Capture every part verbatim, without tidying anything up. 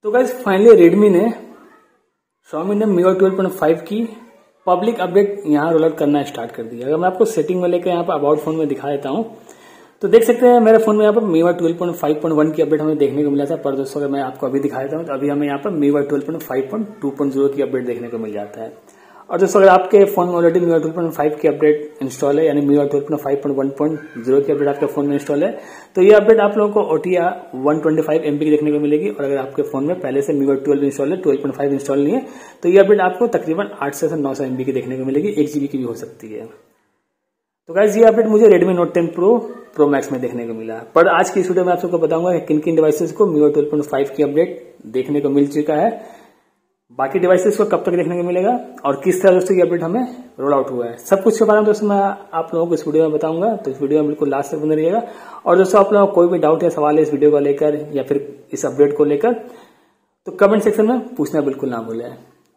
तो guys finally Redmi ने Xiaomi ने MIUI twelve point five की पब्लिक अपडेट यहाँ रोल आउट करना स्टार्ट कर दिया। अगर मैं आपको सेटिंग में लेकर यहाँ पर अबाउट फोन में दिखा देता हूँ तो देख सकते हैं मेरे फोन में यहाँ पर MIUI twelve point five point one की अपडेट हमें देखने को मिला था। पर दोस्तों अगर मैं आपको अभी दिखा देता हूँ तो अभी हमें यहाँ पर MIUI twelve point five point two point zero की अपडेट देखने को मिल जाता है। और दोस्तों अगर आपके फोन में already MIUI twelve point five की अपडेट इंस्टॉल है, यानी MIUI twelve point five point one point zero की अपडेट आपके फोन में इंस्टॉल है, तो ये अपडेट आप लोगों को OTA one twenty five MB की देखने को मिलेगी। और अगर आपके फोन में पहले से मी आई ट्वेल्व इंस्टॉल है, ट्वेल्व पॉइंट फाइव इंस्टॉल नहीं है, तो ये अपडेट आपको तकरीबन आठ से नौ सौ एमबी की देखने को मिलेगी, एक जीबी की भी हो सकती है। तो गाइस ये अपडेट मुझे Redmi Note ten Pro Pro Max में देखने को मिला। पर आज की इस वीडियो में आप सबको बताऊंगा कि किन किन डिवाइसेस को MIUI twelve point five की अपडेट देखने को मिल चुका है, बाकी डिवाइसेस को कब तक देखने को मिलेगा और किस तरह दोस्तों ये अपडेट हमें रोल आउट हुआ है, सब कुछ के बारे में दोस्तों मैं आप लोगों को इस वीडियो में बताऊंगा। तो इस वीडियो में बिल्कुल लास्ट तक बने रहिएगा। और दोस्तों आप लोगों को कोई भी डाउट या सवाल है इस वीडियो को लेकर या फिर इस अपडेट को लेकर तो कमेंट सेक्शन में पूछना बिल्कुल ना भूलें।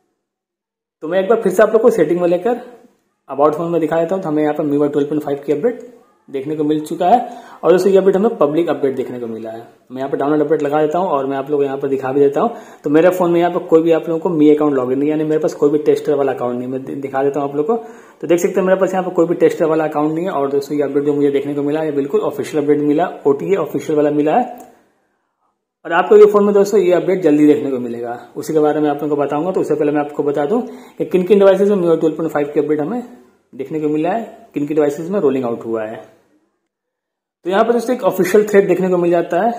तो मैं एक बार फिर से आप लोग को सेटिंग में लेकर अबाउट फोन में दिखा देता हूँ। तो हमें यहाँ पर MIUI twelve point five की अपडेट देखने को मिल चुका है और दोस्तों ये अपडेट हमें पब्लिक अपडेट देखने को मिला है। मैं यहाँ पर डाउनलोड अपडेट लगा देता हूँ और मैं आप लोगों को यहाँ पर दिखा भी देता हूँ। तो मेरे फोन में यहाँ पर कोई भी आप लोगों को मी अकाउंट लॉगिन नहीं, यानी मेरे पास कोई भी टेस्टर वाला अकाउंट नहीं। मैं दिखा देता हूँ आप लोग को। तो देख सकते हैं मेरे पास यहाँ पर कोई भी टेस्टर वाला अकाउंट नहीं है। और दोस्तों ये अपडेट जो मुझे देखने को मिला है बिल्कुल ऑफिशियल अपडेट मिला, ओटीए ऑफिशियल वाला मिला है। और आपको ये फोन में दोस्तों ये अपडेट जल्दी देखने को मिलेगा, उसी के बारे में आप लोगों को बताऊंगा। तो उससे पहले मैं आपको बता दूं कि किन किन डिवाइसेज में MIUI twelve point five की अपडेट हमें देखने को मिला है, किन किन डिवाइसेज में रोलिंग आउट हुआ है। तो यहाँ पर दोस्तों एक ऑफिशियल थ्रेड देखने को मिल जाता है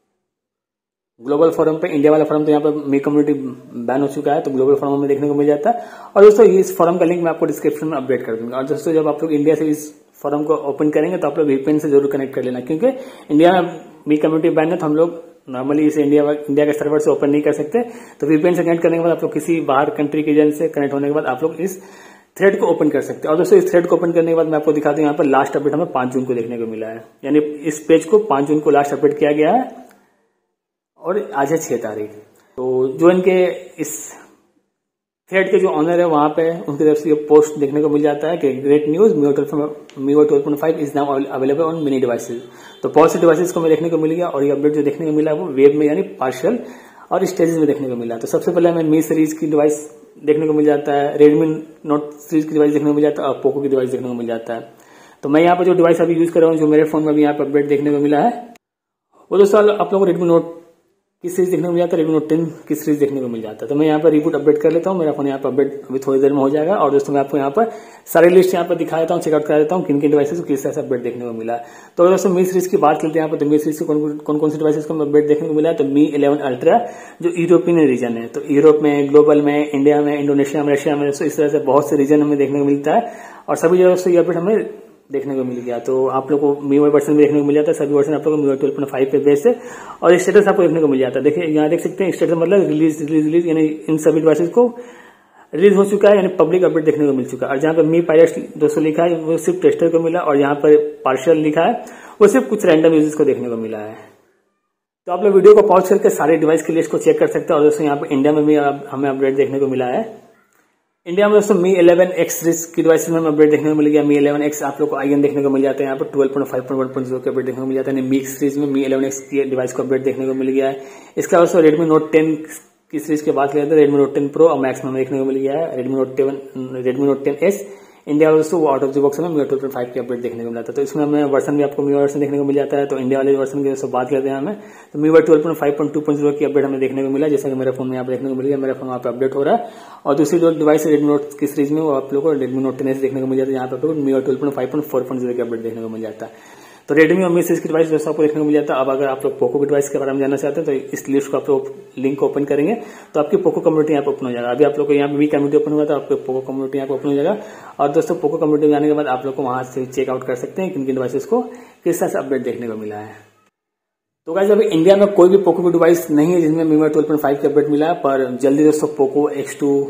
ग्लोबल फोरम पे। इंडिया वाला फोरम तो यहाँ पर मी कम्युनिटी बैन हो चुका है, तो ग्लोबल फोरम में देखने को मिल जाता है। और दोस्तों इस फोरम का लिंक मैं आपको डिस्क्रिप्शन में अपडेट कर दूंगा। और दोस्तों जब आप लोग इंडिया से इस फोरम को ओपन करेंगे तो आप लोग वीपीएन से जरूर कनेक्ट कर लेना, क्योंकि इंडिया में मी कम्युनिटी बैन है तो हम लोग नॉर्मली इसे इंडिया इंडिया के सर्वर से ओपन नहीं कर सकते। तो वीपीएन से कनेक्ट करने के बाद आप लोग किसी बाहर कंट्री के एजेंट से कनेक्ट होने के बाद आप लोग इस थ्रेड को ओपन कर सकते हैं। और दोस्तों इस थ्रेड को ओपन करने के बाद मैं आपको दिखा दूं यहाँ पर लास्ट अपडेट हमें पांच जून को देखने को मिला है, यानी इस पेज को पांच जून को लास्ट अपडेट किया गया है और आज है छह तारीख। तो जो इनके इस थ्रेड के जो ऑनर है वहां पे उनकी तरफ से ये पोस्ट देखने को मिल जाता है कि great news, MIUI twelve point five is now available on many devices. तो बहुत से डिवाइसेज को मैं देखने को मिल गया और ये अपडेट जो देखने को मिला है वो वेब में यानी पार्शियल और स्टेजेस में देखने को मिला। तो सबसे पहले हमें मी सीरीज की डिवाइस देखने को मिल जाता है, रेडमी नोट सीरीज की डिवाइस देखने को मिल जाता है और पोको की डिवाइस देखने को मिल जाता है। तो मैं यहाँ पर जो डिवाइस अभी यूज कर रहा हूँ, जो मेरे फोन में भी यहाँ पर अपडेट देखने को मिला है, वो दोस्तों आप लोगों को रेडमी नोट की सीरीज देखने को मिल जाता है, रेडमी नोट टेन की सीरीज देखने को मिल जाता है। तो मैं यहाँ पर रिबूट अपडेट कर लेता हूँ, मेरा फोन यहाँ पर अपडेट अभी थोड़ी देर में हो जाएगा। और दोस्तों मैं आपको यहाँ पर सारी लिस्ट यहाँ पर दिखा देता हूँ, चेकआउट करा देता हूँ किन किन डिवाइसेस को किस तरह से अपडेट देखने को मिला है। तो दोस्तों मी सीरीज की बात करते हैं यहाँ पर। तो मी सीरीज को कौन कौन सी डिवाइसेस को अपडेट देखने को मिला है, तो मी इलेवन अल्ट्रा जो यूरोपियन रीजन है, तो यूरोप में, ग्लोबल में, इंडिया में, इंडोनेशिया में, रशिया में, इस तरह से बहुत से रीजन हमें देखने को मिलता है और सभी जगह से ये अपडेट हमें देखने को मिल गया। तो आप लोग को मी वाई वर्जन भी देखने को मिल जाता है, सभी वर्जन आप लोग को MIUI twelve point five पे बेस है और स्टेटस आपको देखने को मिल जाता है। देखिए यहाँ देख सकते हैं स्टेटस मतलब रिलीज रिलीज रिलीज यानी इन सभी डिवाइसेस को रिलीज हो चुका है, यानी पब्लिक अपडेट देखने को मिल चुका है। और जहाँ पर मी पायलट दोस्तों लिखा है वो सिर्फ टेस्टर को मिला और यहाँ पर पार्शियल लिखा है वो सिर्फ कुछ रैंडम यूजर्स को देखने को मिला है। तो आप लोग वीडियो को पॉज करके सारे डिवाइस की लिस्ट को चेक कर सकते हैं। और दोस्तों यहाँ पर इंडिया में भी हमें अपडेट देखने को मिला है। इंडिया में दोस्तों मी इलेवन एक्स सीरीज की डिवाइस में अपडेट देखने को मिल गया। मी इलेवन एक्स आप लोग को आईएन देखने को मिल जाता है, यहाँ पर twelve point five point one point zero के अपडेट देखने को मिल जाता है। मी सीरीज में मी इलेवन एक्स की डिवाइस को अपडेट देखने को मिल गया है। इसके अलावा रेडमी नोट टेन की सीरीज की बात करें तो रेडमी नोट टेन प्रो और मैक्स में देखने को मिल गया है। Redmi Note ten Redmi Note ten S India दोस्तों वो आउट ऑफ द बॉक्स में मी ट्वेल्व पॉइंट फाइव की अपडेट देखने को मिला था। तो इसमें हमें वर्सन भी आपको मी वर्सन देखने को मिल जाता है। तो इंडिया वाले वर्सन की दोस्तों बात करते हैं हमें तो Mi twelve point five point two point zero की अपडेट हमें देखने को मिला, जैसा कि मेरे फोन में यहाँ पे देखने को मिल गया। मेरा फोन वहाँ पे अपडेट हो रहा है। और दूसरी जो डिवाइस है रेडमी नोट की सीरीज में वो आप लोग को रेडमी नोट टेन एस देखने को मिल जाता है, यहाँ पे Mi twelve point five point four point zero की अपडेट देखने को मिल जाता है। तो रेडमी और मी सीरीज की डिवाइस दोस्तों आपको देखने को मिल जाता है। अब अगर आप लोग पोको की डिवाइस के बारे में जानना चाहते हैं तो इस लिस्ट को आप लोग लिंक ओपन करेंगे तो आपकी पोको कम्युनिटी यहाँ पे ओपन हो जाएगा। अभी आप लोग को यहाँ पे मी कम्युनिटी ओपन हुआ तो आपको पोको कम्युनिटी यहाँ पे ओपन हो जाएगा। और दोस्तों पोको कम्युनिटी में जाने के बाद आप लोग को वहां से चेकआउट कर सकते हैं किन किन डिवाइसेस को किस तरह से अपडेट देखने को मिला है। तो गाइस अभी इंडिया में कोई भी पोको की डिवाइस नहीं है जिसमें मी ट्वेल्व पॉइंट फाइव की अपडेट मिला है, पर जल्दी दोस्तों Poco X two,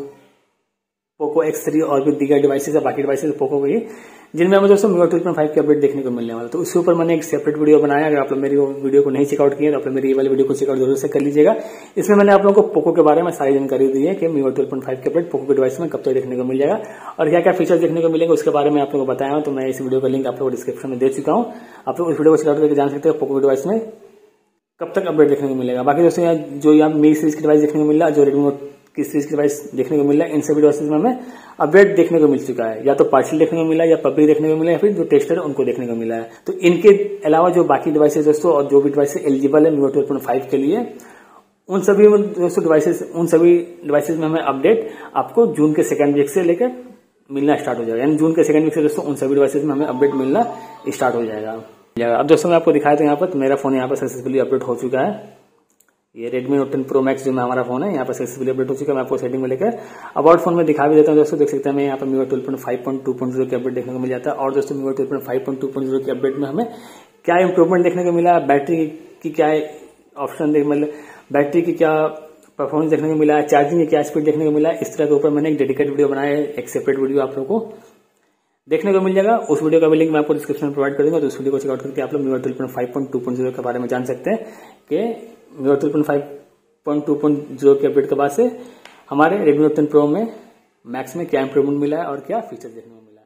Poco X three और भी दीगर डिवाइसेस है, बाकी डिवाइसेस पोको की जिनमें हमें दोस्तों मी ट्वेल्व पॉइंट फाइव की अपडेट देखने को मिलने वाला। तो उसके ऊपर मैंने एक सेपरेट वीडियो बनाया। अगर आप लोग मेरी वीडियो को नहीं चेकआउट किए तो आप लोग मेरी ये वाली वीडियो को चेकआउट जरूर से कर लीजिएगा। इसमें मैंने आप लोगों को पोको के बारे में सारी जानकारी दी है कि मी ट्वेल्व पॉइंट फाइव की अपडेट पोको के डिवाइस में कब तक देखने को मिल जाएगा और क्या क्या फीचर्स देखने को मिलेंगे उसके बारे में आप लोगों को बताया हूं। तो मैं इस वीडियो का लिंक आप लोगों को डिस्क्रिप्शन में दे चुका हूं, आप लोग उस वीडियो को चेकआउट करके जान सकते हैं पोको की डिवाइस में कब तक अपडेट देखने को मिलेगा। बाकी दोस्तों यहाँ जो यहाँ मी सीरीज की डिवाइस देखने को मिल रहा है, जो रेडमी नोट की सीरीज की डिवाइस देखने को मिल रहा है, इन सभी डिवाइसेज में हमें अपडेट देखने को मिल चुका है। या तो पार्शियल देखने को मिला है, या पब्लिक देखने को मिला है, या फिर जो टेस्टर है उनको देखने को मिला है। तो इनके अलावा जो बाकी डिवाइसेज दोस्तों और जो भी डिवाइस एलिजिबल है मीओ ट्वेल्व पॉइंट फाइव के लिए, उन सभी दोस्तों डिवाइसेज उन सभी डिवाइसेज में हमें अपडेट आपको जून के सेकेंड वीक से लेकर मिलना स्टार्ट हो जाएगा। यानी जून के सेकेंड वीक से दोस्तों उन सभी डिवाइसेज में हमें अपडेट मिलना स्टार्ट हो जाएगा। अब दोस्तों मैं आपको दिखाया था यहाँ पर, तो मेरा फोन यहाँ पर सक्सेसफुली अपडेट हो चुका है। ये Redmi Note ten Pro Max जो में हमारा फोन है यहाँ पर सक्सेसफुली अपडेट हो चुका है। मैं आपको सेटिंग में लेकर अबाउट फोन में दिखा भी देता हूँ दोस्तों। देख सकते हैं हमें यहाँ पर MIUI twelve point five point two point zero की अपडेट देखने को मिल जाता है। और दोस्तों MIUI twelve point five point two point zero की अपडेट में हमें क्या इंप्रूवमेंट देखने को मिला, बैटरी की क्या ऑप्शन देख मतलब बैटरी की क्या परफॉर्मेंस देखने को मिला है, चार्जिंग की क्या स्पीड देखने को मिला है। इस तरह के ऊपर मैंने एक डेडिकेटेड वीडियो बनाया है, एक सेपरेट वीडियो आप लोगों को देखने को मिल जाएगा। उस वीडियो का भी लिंक मैं आपको डिस्क्रिप्शन में प्रोवाइड कर दूंगा। तो उस वीडियो को चेकआउट करके आप लोग MIUI twelve point five point two point zero के बारे में जान सकते हैं कि MIUI twelve point five point two point zero के अपडेट के बाद से हमारे Redmi Note टेन Pro में मैक्स में क्या इंप्रूवमेंट मिला है और क्या फीचर देखने को मिला है।